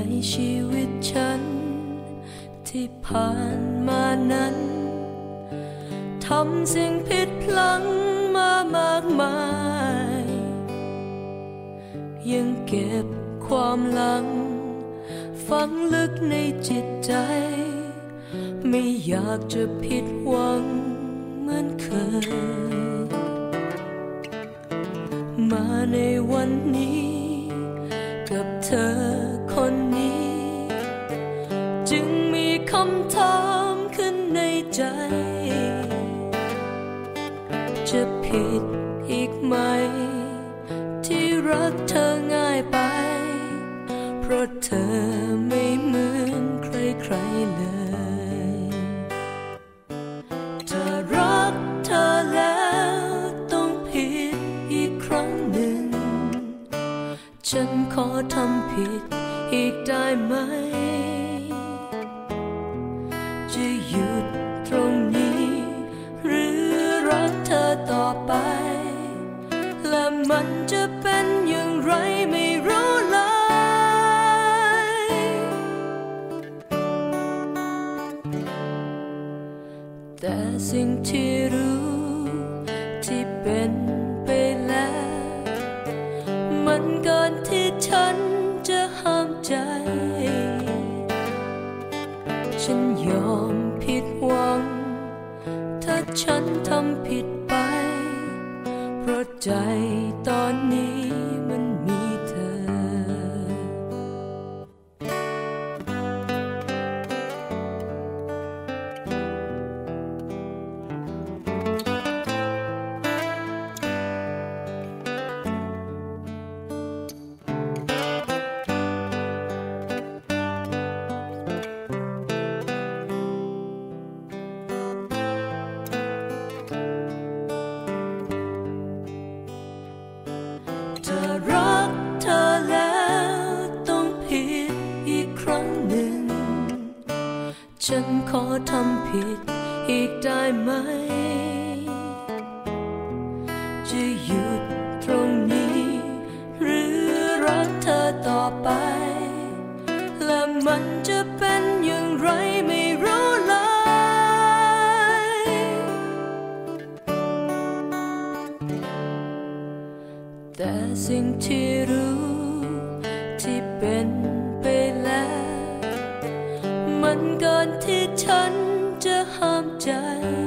ชีวิตฉันที่ผ่านมานั้นทำสิ่งผิดพลั้งมามากมายยังเก็บความหลังฝังลึกในจิตใจไม่อยากจะผิดหวังเหมือนเคยมาในวันนี้กับเธอคนนี้จึงมีคำถามขึ้นในใจจะผิดอีกไหมที่รักเธอง่ายไปเพราะเธอไม่เหมือนใครๆเลยถ้ารักเธอแล้วต้องผิดอีกครั้งหนึ่งฉันขอทำผิดอีกได้ไหมจะหยุดตรงนี้หรือรักเธอต่อไปและมันจะเป็นอย่างไรไม่รู้เลยแต่สิ่งที่รู้ที่เป็นไปแล้วมันเกินที่ฉันจะห้ามใจฉันยอมผิดหวังถ้าฉันทำผิดไปเพราะใจตอนนี้มันมีเธอถ้ารักเธอแล้วต้องผิดอีกครั้งหนึ่งฉันขอทำผิดอีกได้ไหมจะหยุดตรงนี้หรือรักเธอต่อไปและมันจะเป็นอย่างไรไม่รู้เลยแต่สิ่งที่รู้ที่เป็นไปแล้วมันเกินที่ฉันจะห้ามใจ